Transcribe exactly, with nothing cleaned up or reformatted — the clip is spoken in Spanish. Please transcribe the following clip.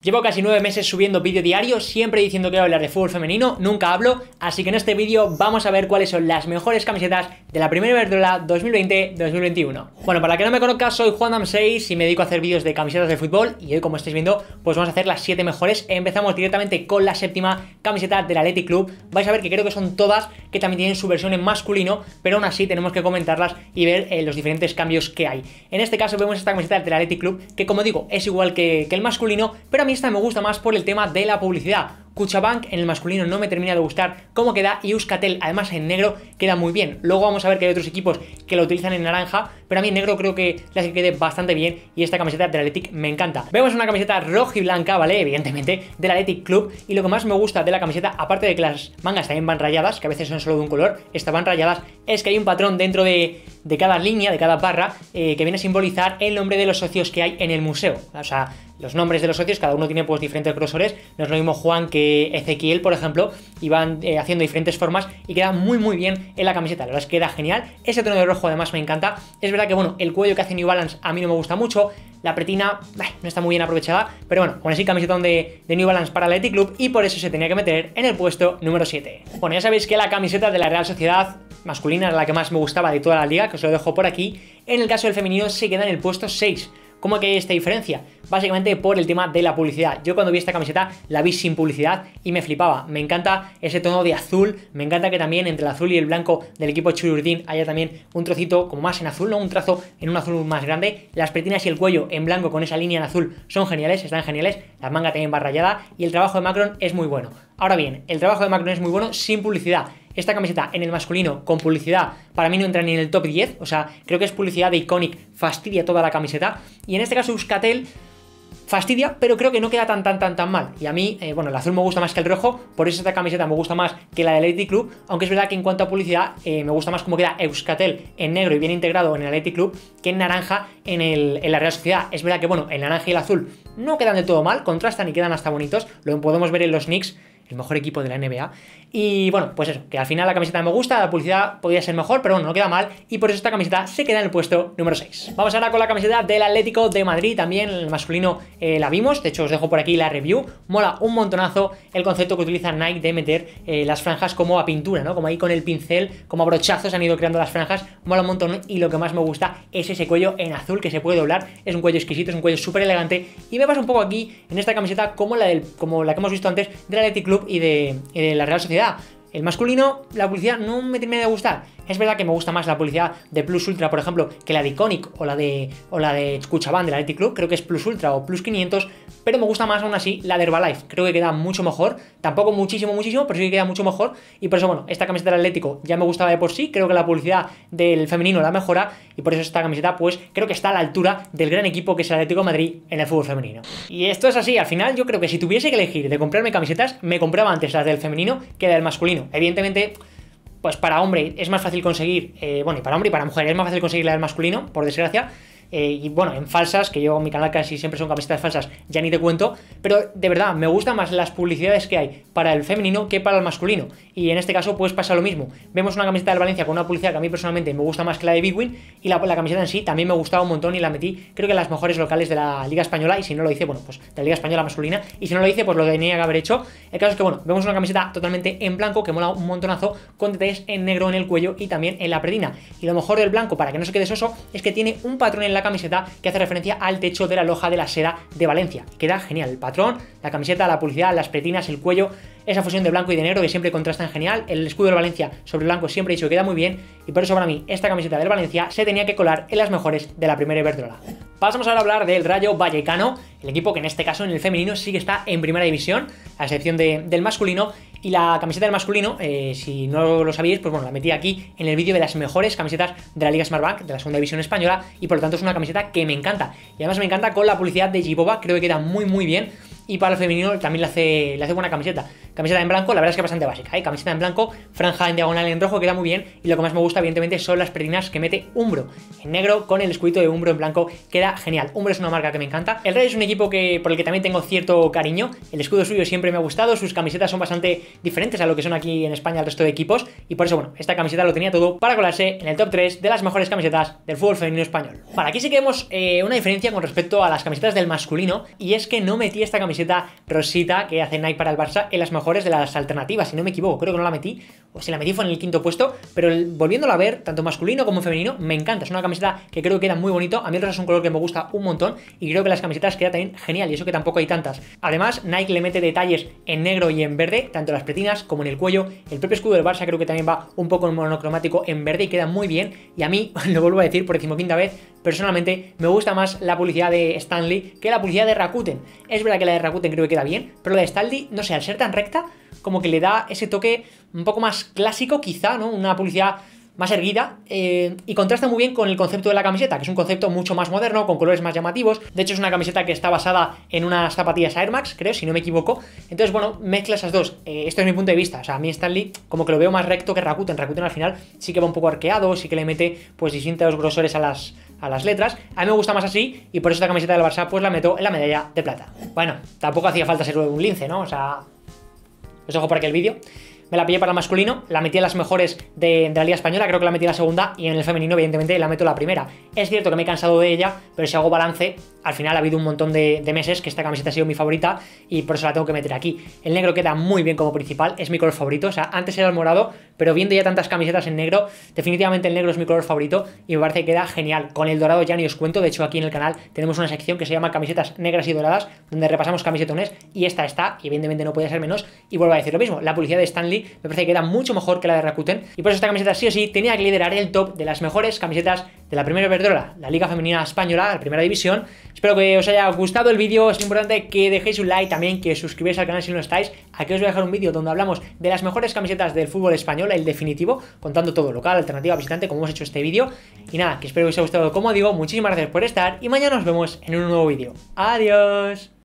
Llevo casi nueve meses subiendo vídeo diario, siempre diciendo que voy a hablar de fútbol femenino, nunca hablo, así que en este vídeo vamos a ver cuáles son las mejores camisetas de la primera Iberdrola dos mil veinte dos mil veintiuno. Bueno, para que no me conozca, soy Juan Dam seis y me dedico a hacer vídeos de camisetas de fútbol y hoy, como estáis viendo, pues vamos a hacer las siete mejores. Empezamos directamente con la séptima camiseta del Athletic Club. Vais a ver que creo que son todas, que también tienen su versión en masculino, pero aún así tenemos que comentarlas y ver eh, los diferentes cambios que hay. En este caso vemos esta camiseta del Athletic Club, que como digo, es igual que, que el masculino, pero a mí esta me gusta más por el tema de la publicidad. Cuchabank en el masculino no me termina de gustar cómo queda y Euskaltel además en negro queda muy bien. Luego vamos a ver que hay otros equipos que lo utilizan en naranja, pero a mí en negro creo que le hace que quede bastante bien y esta camiseta del Athletic me encanta. Vemos una camiseta roja y blanca, ¿vale? Evidentemente, del Athletic Club, y lo que más me gusta de la camiseta, aparte de que las mangas también van rayadas, que a veces son solo de un color, estas van rayadas, es que hay un patrón dentro de, de cada línea, de cada barra, eh, que viene a simbolizar el nombre de los socios que hay en el museo. O sea, los nombres de los socios, cada uno tiene pues diferentes grosores, no es lo mismo Juan que Ezequiel, por ejemplo, y van eh, haciendo diferentes formas y queda muy muy bien en la camiseta. La verdad es que queda genial, ese tono de rojo además me encanta. Es verdad que bueno, el cuello que hace New Balance a mí no me gusta mucho, la pretina bah, no está muy bien aprovechada, pero bueno, con ese camiseta de, de New Balance para el Athletic Club y por eso se tenía que meter en el puesto número siete. Bueno, ya sabéis que la camiseta de la Real Sociedad masculina era la que más me gustaba de toda la liga, que os lo dejo por aquí. En el caso del femenino se queda en el puesto seis. ¿Cómo que hay esta diferencia? Básicamente por el tema de la publicidad. Yo cuando vi esta camiseta la vi sin publicidad y me flipaba. Me encanta ese tono de azul, me encanta que también entre el azul y el blanco del equipo Chururdin haya también un trocito como más en azul, ¿no? Un trazo en un azul más grande. Las pretinas y el cuello en blanco con esa línea en azul son geniales, están geniales. La manga también va rayada y el trabajo de Macron es muy bueno. Ahora bien, el trabajo de Macron es muy bueno sin publicidad. Esta camiseta en el masculino con publicidad para mí no entra ni en el top diez, o sea, creo que es publicidad de Iconic, fastidia toda la camiseta. Y en este caso Euskaltel fastidia, pero creo que no queda tan tan tan tan mal. Y a mí, eh, bueno, el azul me gusta más que el rojo, por eso esta camiseta me gusta más que la del Athletic Club, aunque es verdad que en cuanto a publicidad eh, me gusta más cómo queda Euskaltel en negro y bien integrado en el Athletic Club que en naranja en, el, en la Real Sociedad. Es verdad que bueno, el naranja y el azul no quedan del todo mal, contrastan y quedan hasta bonitos, lo podemos ver en los Knicks, el mejor equipo de la N B A. Y bueno, pues eso, que al final la camiseta me gusta, la publicidad podría ser mejor, pero bueno, no queda mal y por eso esta camiseta se queda en el puesto número seis. Vamos ahora con la camiseta del Atlético de Madrid, también el masculino eh, la vimos, de hecho os dejo por aquí la review. Mola un montonazo el concepto que utiliza Nike de meter eh, las franjas como a pintura, ¿no? Como ahí con el pincel, como a brochazos han ido creando las franjas, mola un montón y lo que más me gusta es ese cuello en azul que se puede doblar, es un cuello exquisito, es un cuello súper elegante y me pasa un poco aquí en esta camiseta como la, del, como la que hemos visto antes del Athletic Club y de, y de la Real Sociedad. El masculino, la publicidad no me termina de gustar. Es verdad que me gusta más la publicidad de Plus Ultra, por ejemplo, que la de Iconic o la de o la de Cuchabank del Athletic Club. Creo que es Plus Ultra o Plus quinientos, pero me gusta más aún así la de Herbalife. Creo que queda mucho mejor. Tampoco muchísimo, muchísimo, pero sí que queda mucho mejor. Y por eso, bueno, esta camiseta del Atlético ya me gustaba de por sí. Creo que la publicidad del femenino la mejora y por eso esta camiseta, pues, creo que está a la altura del gran equipo que es el Atlético de Madrid en el fútbol femenino. Y esto es así. Al final, yo creo que si tuviese que elegir de comprarme camisetas, me compraba antes las del femenino que la del masculino. Evidentemente, pues para hombre es más fácil conseguir, eh, bueno, y para hombre y para mujer es más fácil conseguir la del masculino, por desgracia. Eh, y bueno, en falsas, que yo en mi canal casi siempre son camisetas falsas, ya ni te cuento, pero de verdad me gustan más las publicidades que hay para el femenino que para el masculino, y en este caso pues pasa lo mismo. Vemos una camiseta del Valencia con una publicidad que a mí personalmente me gusta más que la de Big Win, y la, la camiseta en sí también me gustaba un montón y la metí creo que en las mejores locales de la Liga Española, y si no lo hice, bueno, pues de la Liga Española masculina, y si no lo hice, pues lo tenía que haber hecho. El caso es que bueno, vemos una camiseta totalmente en blanco que mola un montonazo, con detalles en negro en el cuello y también en la pretina, y lo mejor del blanco, para que no se quede soso, es que tiene un patrón en la camiseta que hace referencia al techo de la loja de la seda de Valencia. Queda genial el patrón, la camiseta, la publicidad, las pretinas, el cuello, esa fusión de blanco y de negro que siempre contrastan genial. El escudo del Valencia sobre blanco siempre he dicho que queda muy bien y por eso para mí esta camiseta del Valencia se tenía que colar en las mejores de la primera Iberdrola. Pasamos ahora a hablar del Rayo Vallecano, el equipo que en este caso en el femenino sí que está en primera división, a excepción de, del masculino. Y la camiseta del masculino, eh, si no lo sabíais, pues bueno, la metí aquí en el vídeo de las mejores camisetas de la Liga Smartbank, de la segunda división española, y por lo tanto es una camiseta que me encanta. Y además me encanta con la publicidad de Giboba, creo que queda muy muy bien. Y para el femenino también le hace, le hace buena camiseta. Camiseta en blanco, la verdad es que bastante básica, ¿eh? Camiseta en blanco, franja en diagonal en rojo, queda muy bien. Y lo que más me gusta, evidentemente, son las pretinas que mete Umbro. En negro, con el escudito de Umbro en blanco, queda genial. Umbro es una marca que me encanta. El Rayo es un equipo que, por el que también tengo cierto cariño. El escudo suyo siempre me ha gustado. Sus camisetas son bastante diferentes a lo que son aquí en España el resto de equipos. Y por eso, bueno, esta camiseta lo tenía todo para colarse en el top tres de las mejores camisetas del fútbol femenino español. Para aquí sí que vemos eh, una diferencia con respecto a las camisetas del masculino. Y es que no metí esta camiseta camiseta rosita que hace Nike para el Barça en las mejores de las alternativas, si no me equivoco, creo que no la metí, o si la metí fue en el quinto puesto, pero el, volviéndola a ver, tanto masculino como femenino, me encanta, es una camiseta que creo que queda muy bonito, a mí el rosa es un color que me gusta un montón y creo que las camisetas quedan también genial, y eso que tampoco hay tantas. Además, Nike le mete detalles en negro y en verde, tanto en las pretinas como en el cuello, el propio escudo del Barça creo que también va un poco monocromático en verde y queda muy bien, y a mí, lo vuelvo a decir por decimoquinta vez, personalmente me gusta más la publicidad de Stanley que la publicidad de Rakuten. Es verdad que la de Rakuten creo que queda bien, pero la de Stanley, no sé, al ser tan recta, como que le da ese toque un poco más clásico quizá, ¿no? Una publicidad más erguida eh, y contrasta muy bien con el concepto de la camiseta, que es un concepto mucho más moderno, con colores más llamativos. De hecho es una camiseta que está basada en unas zapatillas Air Max, creo, si no me equivoco. Entonces, bueno, mezcla esas dos. Eh, esto es mi punto de vista. O sea, a mí Stanley como que lo veo más recto que Rakuten. Rakuten al final sí que va un poco arqueado, sí que le mete pues distintos grosores a las, a las letras. A mí me gusta más así y por eso esta camiseta del Barça pues la meto en la medalla de plata. Bueno, tampoco hacía falta ser un lince, ¿no? O sea, os dejo por aquí el vídeo. Me la pillé para el masculino, la metí en las mejores de, de la Liga Española, creo que la metí en la segunda, y en el femenino evidentemente la meto la primera. Es cierto que me he cansado de ella, pero si hago balance, al final ha habido un montón de, de meses que esta camiseta ha sido mi favorita y por eso la tengo que meter aquí. El negro queda muy bien como principal, es mi color favorito, o sea, antes era el morado, pero viendo ya tantas camisetas en negro, definitivamente el negro es mi color favorito y me parece que queda genial. Con el dorado ya ni os cuento, de hecho aquí en el canal tenemos una sección que se llama camisetas negras y doradas, donde repasamos camisetones y esta está, y evidentemente no podía ser menos, y vuelvo a decir lo mismo, la publicidad de Stanley me parece que queda mucho mejor que la de Rakuten y por eso esta camiseta sí o sí tenía que liderar el top de las mejores camisetas de la primera Iberdrola, la Liga Femenina Española, la primera división. Espero que os haya gustado el vídeo, es importante que dejéis un like también, que os suscribáis al canal si no lo estáis. Aquí os voy a dejar un vídeo donde hablamos de las mejores camisetas del fútbol español, el definitivo, contando todo, local, alternativa, visitante, como hemos hecho este vídeo. Y nada, que espero que os haya gustado, como digo, muchísimas gracias por estar y mañana nos vemos en un nuevo vídeo. Adiós.